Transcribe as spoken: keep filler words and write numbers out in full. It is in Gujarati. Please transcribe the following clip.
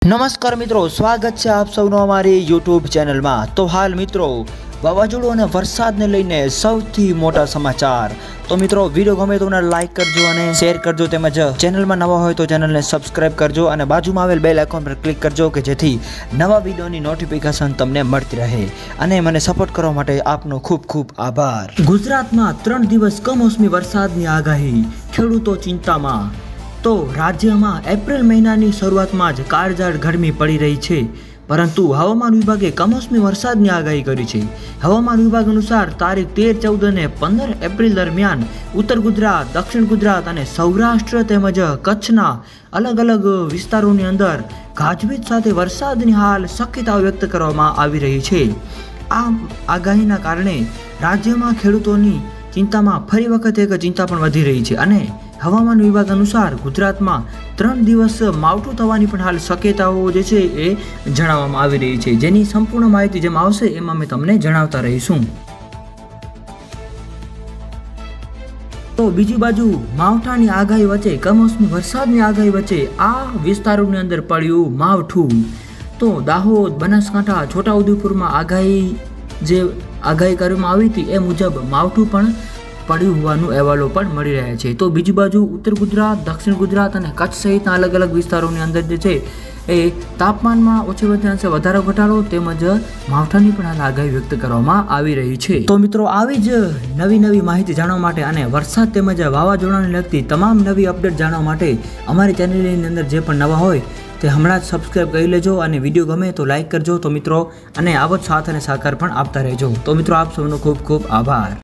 નમસ્કાર મિત્રો, સ્વાગત છે આપ સૌનો અમારી યુટ્યુબ ચેનલમાં। તો હાલ મિત્રો વાવાઝોડું અને વરસાદને લઈને સૌથી મોટા સમાચાર। તો મિત્રો વિડીયો ગમે તો લાઈક કરજો અને શેર કરજો, તેમજ ચેનલમાં નવા હોય તો ચેનલને સબસ્ક્રાઇબ કરજો અને બાજુમાં આવેલ બેલ આઇકોન પર ક્લિક કરજો કે જેથી નવા વિડીયોની નોટિફિકેશન તમને મળતી રહે અને મને સપોર્ટ કરવા માટે આપનો ખૂબ ખૂબ આભાર। ગુજરાતમાં ત્રણ દિવસ કમોસમી વરસાદની આગાહી, ખેડૂતો ચિંતામાં। તો રાજ્યમાં એપ્રિલ મહિનાની શરૂઆતમાં જ કાળઝાળ ગરમી પડી રહી છે, પરંતુ હવામાન વિભાગે કમોસમી વરસાદની આગાહી કરી છે। હવામાન વિભાગ અનુસાર તારીખ તેર ચૌદ અને પંદર એપ્રિલ દરમિયાન ઉત્તર ગુજરાત, દક્ષિણ ગુજરાત અને સૌરાષ્ટ્ર તેમજ કચ્છના અલગ અલગ વિસ્તારોની અંદર ગાજવીજ સાથે વરસાદની હાલ શક્યતાઓ વ્યક્ત કરવામાં આવી રહી છે। આ આગાહીના કારણે રાજ્યમાં ખેડૂતોની ચિંતામાં ફરી વખત એક ચિંતા પણ વધી રહી છે અને હવામાન વિભાગ અનુસાર ગુજરાતમાં ત્રણ દિવસ માવઠું થવાની પણ હાલ શક્યતાઓ જે છે એ જણાવવામાં આવી રહી છે, જેની સંપૂર્ણ માહિતી જેમ આવશે એમાં અમે તમને જણાવતા રહીશું। તો બીજી બાજુ માવઠાની આગાહી વચ્ચે, કમોસમી વરસાદની આગાહી વચ્ચે આ વિસ્તારોની અંદર પડ્યું માવઠું। તો દાહોદ, બનાસકાંઠા, છોટાઉદેપુરમાં આગાહી જે આગાહી કરવામાં આવી હતી એ મુજબ માવઠું પણ પડ્યું હોવાનું અહેવાલો પણ મળી રહ્યા છે। તો બીજી બાજુ ઉત્તર ગુજરાત, દક્ષિણ ગુજરાત અને કચ્છ સહિતના અલગ અલગ વિસ્તારોની અંદર જે છે એ તાપમાનમાં ઓછી વધે અંશે વધારો ઘટાડો તેમજ માવઠાની પણ હાલ આગાહી વ્યક્ત કરવામાં આવી રહી છે। તો મિત્રો આવી જ નવી નવી માહિતી જાણવા માટે અને વરસાદ તેમજ વાવાઝોડાને લગતી તમામ નવી અપડેટ જાણવા માટે અમારી ચેનલની અંદર જે પણ નવા હોય તે હમણાં જ સબસ્ક્રાઇબ કરી લેજો અને વિડીયો ગમે તો લાઈક કરજો। તો મિત્રો અને આવો જ સાથ અને સહકાર પણ આપતા રહેજો। તો મિત્રો આપ સૌનો ખૂબ ખૂબ આભાર।